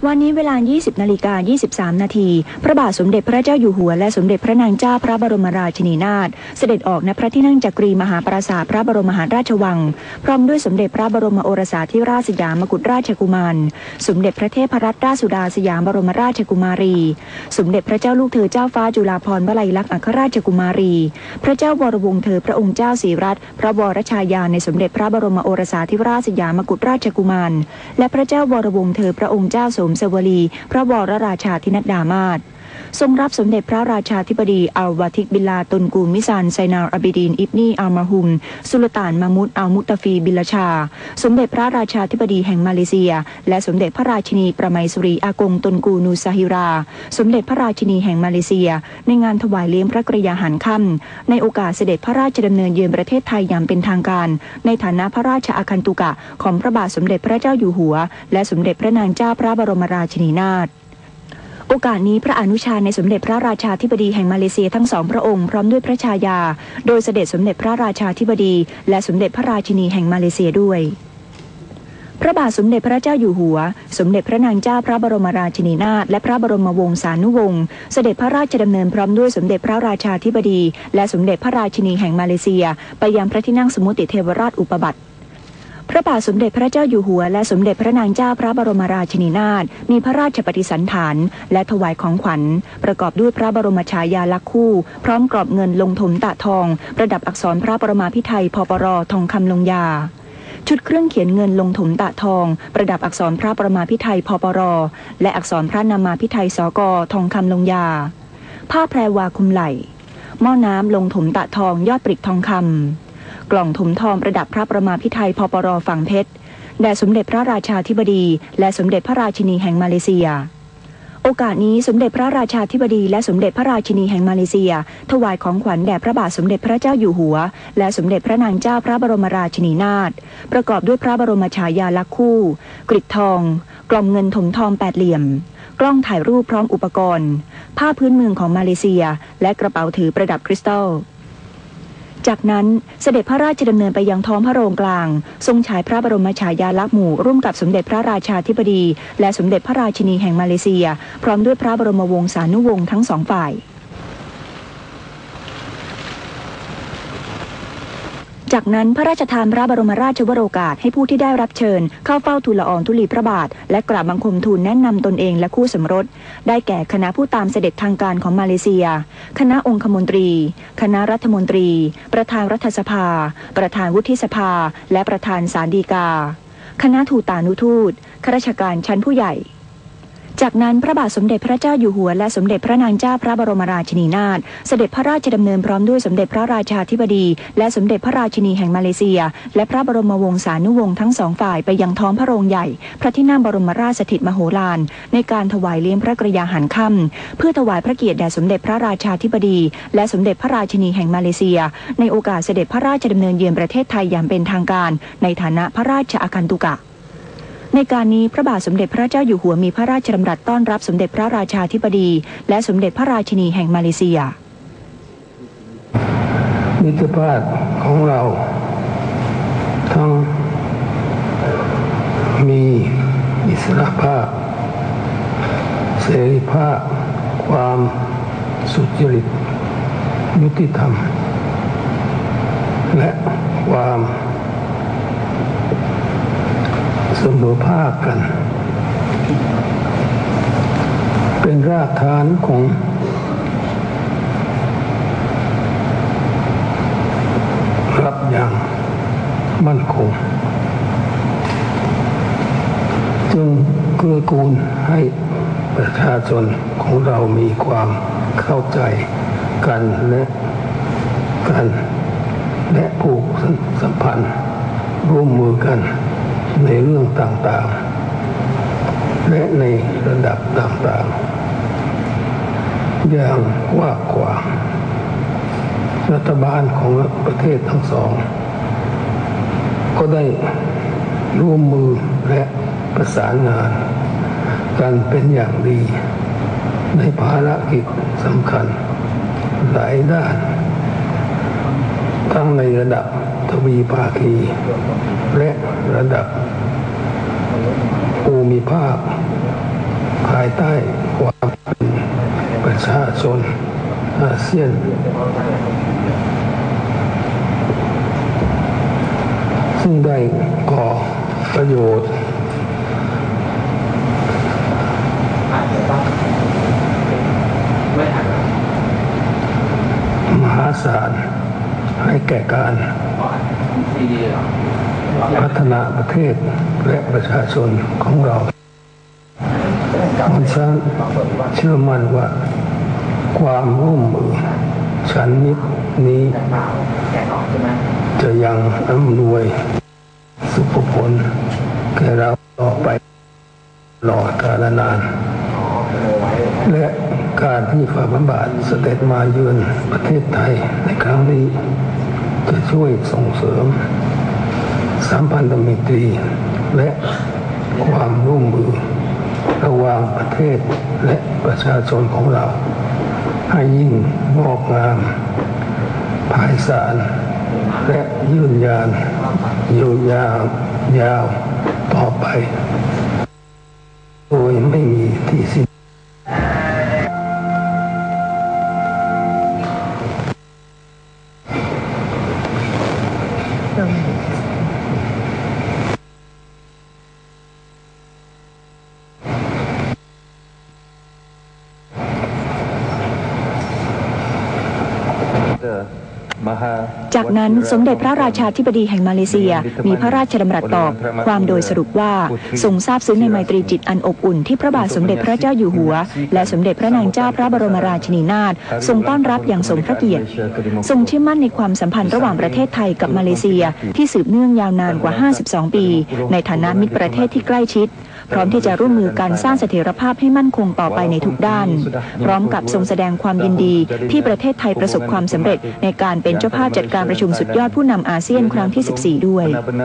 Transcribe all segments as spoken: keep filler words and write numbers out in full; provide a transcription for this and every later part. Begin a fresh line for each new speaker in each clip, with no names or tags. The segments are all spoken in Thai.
วันนี้เวลา ยี่สิบนาฬิกายี่สิบสามนาทีพระบาทสมเด็จพระเจ้าอยู่หัวและสมเด็จพระนางเจ้าพระบรมราชินีนาถเสด็จออกณพระที่นั่งจักรีมหาปราสาทพระบรมมหาราชวังพร้อมด้วยสมเด็จพระบรมโอรสาธิราชสยามกุฎราชกุมารสมเด็จพระเทพรัตนราชสุดาสยามบรมราชกุมารีสมเด็จพระเจ้าลูกเธอเจ้าฟ้าจุฬาภรณ์วลัยลักษณ์อัครราชกุมารีพระเจ้าวรวงศ์เธอพระองค์เจ้าศรีรัตน์พระวรชายาในสมเด็จพระบรมโอรสาธิราชสยามกุฎราชกุมารและพระเจ้าวรวงศ์เธอพระองค์เจ้าสมสวลีพระวรราชาธินัดดามาศทรงรับสมเด็จพระราชาธิบดีอัลวาติกบิลลาตุนกูมิซันไซนาอับิดีนอิบนีอัลมาฮุมสุลต่านมามุดอัลมุตตฟีบิลชาสมเด็จพระราชาธิบดีแห่งมาเลเซียและสมเด็จพระราชินีประไมสุรีอากงตุนกูนูซาฮิราสมเด็จพระราชินีแห่งมาเลเซียในงานถวายเลี้ยงพระกรยาหารค่ำในโอกาสเสด็จพระราชดำเนินเยือนประเทศไทยอย่างเป็นทางการในฐานะพระราชอาคันตุกะของพระบาทสมเด็จพระเจ้าอยู่หัวและสมเด็จพระนางเจ้าพระบรมราชินีนาถโอกาสนี้พระอนุชาในสมเด็จพระราชาธิบดีแห่งมาเลเซียทั้งสองพระองค์พร้อมด้วยพระชายาโดยเสด็จสมเด็จพระราชาธิบดีและสมเด็จพระราชินีแห่งมาเลเซียด้วยพระบาทสมเด็จพระเจ้าอยู่หัวสมเด็จพระนางเจ้าพระบรมราชินีนาถและพระบรมวงศานุวงศ์เสด็จพระราชดำเนินพร้อมด้วยสมเด็จพระราชาธิบดีและสมเด็จพระราชินีแห่งมาเลเซียไปยังพระที่นั่งสมุติเทวราชอุปบัติพระบาทสมเด็จพระเจ้าอยู่หัวและสมเด็จพระนางเจ้าพระบรมราชินีนาถมีพระราชปฏิสันถานและถวายของขวัญประกอบด้วยพระบรมฉายาลักษณ์คู่พร้อมกรอบเงินลงถมตะทองประดับอักษรพระปรมาภิไธยพปรทองคำลงยาชุดเครื่องเขียนเงินลงถมตะทองประดับอักษรพระปรมาภิไธยพปรและอักษรพระนามาภิไธยสกทองคำลงยาผ้าแพรวาคลุมไหล่หม้อน้ำลงถมตะทองยอดปริกทองคำกล่องถมทองประดับพระประมาภิไธยพปรฝั่งเพชรแด่สมเด็จพระราชาธิบดีและสมเด็จพระราชินีแห่งมาเลเซียโอกาสนี้สมเด็จพระราชาธิบดีและสมเด็จพระราชินีแห่งมาเลเซียถวายของขวัญแด่พระบาทสมเด็จพระเจ้าอยู่หัวและสมเด็จพระนางเจ้าพระบรมราชินีนาถประกอบด้วยพระบรมฉายาลักษณ์คู่กริดทองกล่องเงินถมทองแปดเหลี่ยมกล้องถ่ายรูปพร้อมอุปกรณ์ผ้าพื้นเมืองของมาเลเซียและกระเป๋าถือประดับคริสตัลจากนั้นเสด็จพระราชดำเนินไปยังท้องพระโรงกลางทรงฉายพระบรมฉายาลักษณ์หมู่ร่วมกับสมเด็จพระราชาธิบดีและสมเด็จพระราชินีแห่งมาเลเซียพร้อมด้วยพระบรมวงศานุวงศ์ทั้งสองฝ่ายจากนั้นพระราชทานพระบรมราชวโรกาสให้ผู้ที่ได้รับเชิญเข้าเฝ้าทูลละอองธุลีพระบาทและกราบบังคมทูลแนะนำตนเองและคู่สมรสได้แก่คณะผู้ตามเสด็จทางการของมาเลเซียคณะองคมนตรีคณะรัฐมนตรีประธานรัฐสภาประธานวุฒิสภาและประธานศาลฎีกาคณะทูตานุทูตข้าราชการชั้นผู้ใหญ่จากนั้นพระบาทสมเด็จพระเจ้าอยู่หัวและสมเด็จพระนางเจ้าพระบรมราชินีนาถเสด็จพระราชดำเนินพร้อมด้วยสมเด็จพระราชาธิบดีและสมเด็จพระราชินีแห่งมาเลเซียและพระบรมวงศานุวงศ์ทั้งสองฝ่ายไปยังท้องพระโรงใหญ่พระที่นั่งบรมราชสถิตมโหฬารในการถวายเลี้ยงพระกรยาหารค่ำเพื่อถวายพระเกียรติแด่สมเด็จพระราชาธิบดีและสมเด็จพระราชินีแห่งมาเลเซียในโอกาสเสด็จพระราชดำเนินเยือนประเทศไทยอย่างเป็นทางการในฐานะพระราชอาคันตุกะในการนี้พระบาทสมเด็จพระเจ้าอยู่หัวมีพระราชดำรัสต้อนรับสมเด็จพระราชาธิบดีและสมเด็จพระราชินีแห่งมาเลเซีย
มิตรภาพของเราทั้งมีอิสรภาพเสรีภาพความสุจริตยุติธรรมและความเสมอภาคกันเป็นรากฐานของรับอย่างมั่นคงจึงเกื้อกูลให้ประชาชนของเรามีความเข้าใจกันและกันและผูกสัมพันธ์ร่วมมือกันในเรื่องต่างๆและในระดับต่างๆอย่างกว้างขวางรัฐบาลของประเทศทั้งสองก็ได้ร่วมมือและประสานงานกันเป็นอย่างดีในภารกิจสำคัญหลายด้านทั้งในระดับทวีภาคีและระดับภูมิภาคายใต้ความเป็นประชาชนอาเซียนซึ่งได้ก่อประโยชน์มหาศาลให้แก่การพัฒนาประเทศและประชาชนของเราดิฉันเชื่อมั่นว่าความร่วมมือชั้นมิตรนี้จะยังอำนวยสุขผลแก่เราต่อไปตลอดกาลนานและการที่ฝ่าพระบาทเสด็จมาเยือนประเทศไทยในครั้งนี้จะช่วยส่งเสริมสัมพันธไมตรีและความร่วมมือระหว่างประเทศและประชาชนของเราให้ยิ่งงอกงามไพศาลและยืนยานอยู่ยาวยาวต่อไปโดยไม่มีที่สิ้น
จากนั้นสมเด็จพระราชาธิบดีแห่งมาเลเซียมีพระราชดำรัสตอบความโดยสรุปว่าทรงทราบซึ้งในไมตรีจิตอันอบอุ่นที่พระบาทสมเด็จพระเจ้าอยู่หัวและสมเด็จพระนางเจ้าพระบรมราชินีนาถทรงต้อนรับอย่างสมพระเกียรติทรงเชื่อมั่นในความสัมพันธ์ระหว่างประเทศไทยกับมาเลเซียที่สืบเนื่องยาวนานกว่าห้าสิบสองปีในฐานะมิตรประเทศที่ใกล้ชิดพร้อมที่จะร่วมมือกันสร้างเสถียรภาพให้มั่นคงต่อไปในทุกด้านพร้อมกับทรงแสดงความยินดีที่ประเทศไทยประสบความสำเร็จในการเป็นเจ้าภาพจัดการประชุมสุดยอดผู้นำอาเซียนครั้งที่สิบสี่ด้วย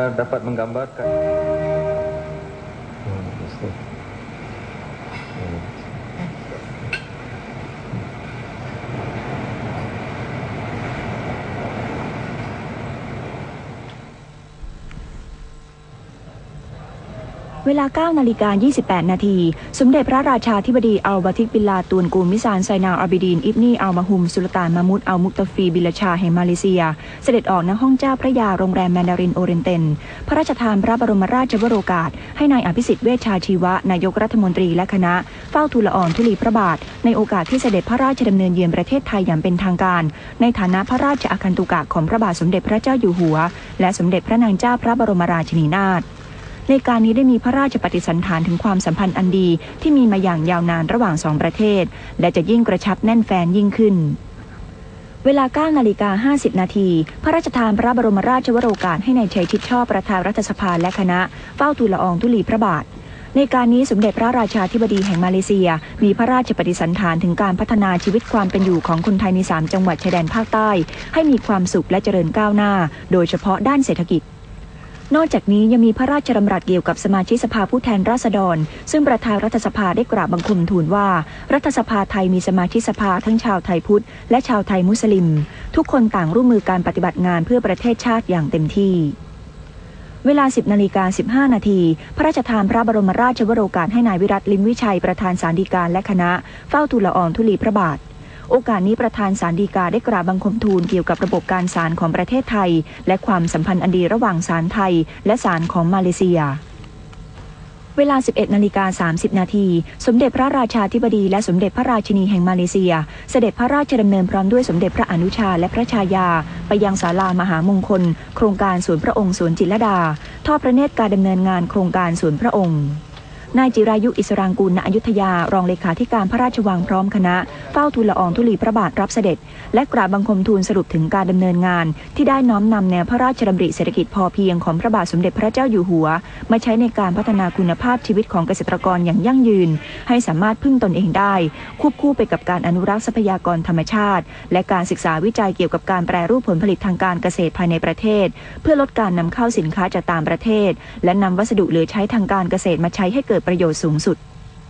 เวลา เก้านาฬิกายี่สิบแปด นาทีสมเด็จพระราชาธิบดีอัลบาติกบิลลาตูนกูมิซานไซนาอัลบิดีนอิบนีอัลมาฮุมสุลต่านมามุดอัลมุกตฟีบิลชาแห่งมาเลเซียเสด็จออกณห้องเจ้าพระยาโรงแรมแมนดารินโอเรนเตนพระราชทานพระบรมราชวโรกาสให้นายอภิสิทธิ์เวชชาชีวะนายกรัฐมนตรีและคณะเฝ้าทูลละอองธุลีพระบาทในโอกาสที่เสด็จพระราชดำเนินเยือนประเทศไทยอย่างเป็นทางการในฐานะพระราชอาคันตุกะของพระบาทสมเด็จพระเจ้าอยู่หัวและสมเด็จพระนางเจ้าพระบรมราชินีนาถในการนี้ได้มีพระราชปฏิสันถานถึงความสัมพันธ์อันดีที่มีมาอย่างยาวนานระหว่างสองประเทศและจะยิ่งกระชับแน่นแฟ้นยิ่งขึ้นเวลา เก้านาฬิกาห้าสิบ นาทีพระราชทานพระบรมราชวโรกาสให้นายชัยชิดชอบประธานรัฐสภาและคณะเฝ้าทูลละอองธุลีพระบาทในการนี้สมเด็จพระราชาธิบดีแห่งมาเลเซียมีพระราชปฏิสันถานถึงการพัฒนาชีวิตความเป็นอยู่ของคนไทยในสามจังหวัดชายแดนภาคใต้ให้มีความสุขและเจริญก้าวหน้าโดยเฉพาะด้านเศรษฐกิจนอกจากนี้ยังมีพระราชดำรัสเกี่ยวกับสมาชิกสภาผู้แทนราษฎรซึ่งประธานรัฐสภาได้กราบบังคมทูลว่ารัฐสภาไทยมีสมาชิกสภาทั้งชาวไทยพุทธและชาวไทยมุสลิมทุกคนต่างร่วมมือการปฏิบัติงานเพื่อประเทศชาติอย่างเต็มที่เวลา สิบนาฬิกาสิบห้า นาทีพระราชทานพระบรมราชวโรกาสให้นายวิรัตลิมวิชัยประธานศาลฎีกาและคณะเฝ้าทูลละอองธุลีพระบาทโอกาสนี้ประธานศาลฎีกาได้กราบบังคมทูลเกี่ยวกับระบบการศาลของประเทศไทยและความสัมพันธ์อันดีระหว่างศาลไทยและศาลของมาเลเซียเวลา สิบเอ็ดนาฬิกาสามสิบ นาทีสมเด็จพระราชาธิบดีและสมเด็จพระราชินีแห่งมาเลเซียเสด็จพระราชดำเนินพร้อมด้วยสมเด็จพระอนุชาและพระชายาไปยังศาลามหามงคลโครงการสวนพระองค์สวนจิตรลดาทอดพระเนตรการดำเนินงานโครงการสวนพระองค์นายจิรายุอิสรางกูลณอยุธยารองเลขาธิการพระราชวังพร้อมคณะเฝ้าทูลละอองธุลีพระบาทรับเสด็จและกราบบังคมทูลสรุปถึงการดำเนินงานที่ได้น้อมนำแนวพระราชดำริเศรษฐกิจพอเพียงของพระบาทสมเด็จพระเจ้าอยู่หัวมาใช้ในการพัฒนาคุณภาพชีวิตของเกษตรกรอย่างยั่งยืนให้สามารถพึ่งตนเองได้ควบคู่ไปกับการอนุรักษ์ทรัพยากรธรรมชาติและการศึกษาวิจัยเกี่ยวกับการแปรรูปผลผลิตทางการเกษตรภายในประเทศเพื่อลดการนำเข้าสินค้าจากต่างประเทศและนำวัสดุเหลือใช้ทางการเกษตรมาใช้ให้เกิดประโยชน์สูงสุด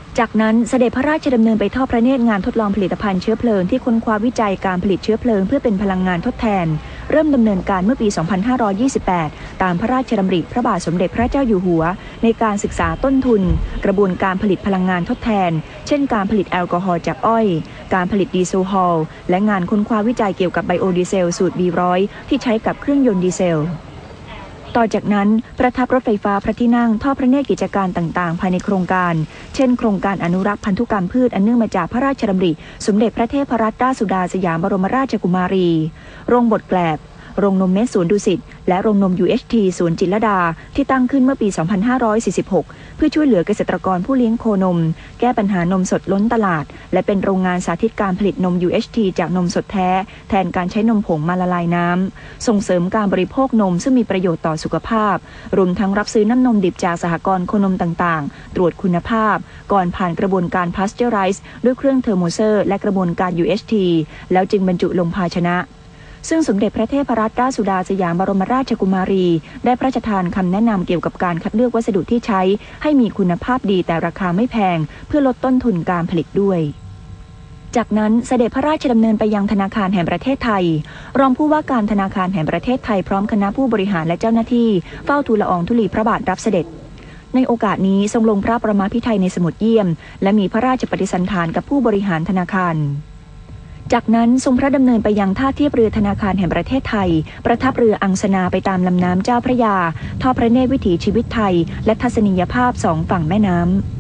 จากนั้นเสด็จพระราชดำเนินไปทอดพระเนตรงานทดลองผลิตภัณฑ์เชื้อเพลิงที่ค้นคว้าวิจัยการผลิตเชื้อเพลิงเพื่อเป็นพลังงานทดแทนเริ่มดำเนินการเมื่อปี สองพันห้าร้อยยี่สิบแปด ตามพระราชดำริพระบาทสมเด็จพระเจ้าอยู่หัวในการศึกษาต้นทุนกระบวนการผลิตพลังงานทดแทนเช่นการผลิตแอลกอฮอล์จากอ้อยการผลิตดีเซลฮอลและงานค้นคว้าวิจัยเกี่ยวกับไบโอดีเซลสูตร บี หนึ่งร้อย ที่ใช้กับเครื่องยนต์ดีเซลต่อจากนั้นประทับรถไฟฟ้าพระที่นั่งทอดพระเนตรกิจการต่างๆภายในโครงการเช่นโครงการอนุรักษ์พันธุกรรมพืชอันเนื่องมาจากพระราชดำริสมเด็จพระเทพรัตนราชสุดาสยามบรมราชกุมารีโรงบดแกลบโรงนมเม็ดสวนดุสิตและโรงนม ยู เอช ที สวนจิตรลดาที่ตั้งขึ้นเมื่อปี สองพันห้าร้อยสี่สิบหก เพื่อช่วยเหลือเกษตรกรผู้เลี้ยงโคนมแก้ปัญหานมสดล้นตลาดและเป็นโรงงานสาธิตการผลิตนม ยู เอช ที จากนมสดแท้แทนการใช้นมผงมาละลายน้ำส่งเสริมการบริโภคนมซึ่งมีประโยชน์ต่อสุขภาพรวมทั้งรับซื้อน้ำนมดิบจากสหกรณ์โคนมต่างๆตรวจคุณภาพก่อนผ่านกระบวนการพาสเจอไรซ์ด้วยเครื่องเทอร์โมเซอร์และกระบวนการ ยู เอช ที แล้วจึงบรรจุลงภาชนะซึ่งสมเด็จพระเทพรัตนราชสุดาสยามบรมราชกุมารีได้พระราชทานคำแนะนำเกี่ยวกับการคัดเลือกวัสดุที่ใช้ให้มีคุณภาพดีแต่ราคาไม่แพงเพื่อลดต้นทุนการผลิตด้วยจากนั้นเสด็จพระราชดำเนินไปยังธนาคารแห่งประเทศไทยรองผู้ว่าการธนาคารแห่งประเทศไทยพร้อมคณะผู้บริหารและเจ้าหน้าที่เฝ้าทูลละอองธุลีพระบาทรับเสด็จในโอกาสนี้ทรงลงพระประมาพิไทยในสมุดเยี่ยมและมีพระราชปฏิสันถานกับผู้บริหารธนาคารจากนั้นทรงพระดำเนินไปยังท่าเทียบเรือธนาคารแห่งประเทศไทยประทับเรืออังสนาไปตามลำน้ำเจ้าพระยาทอดพระเนตรวิถีชีวิตไทยและทัศนียภาพสองฝั่งแม่น้ำ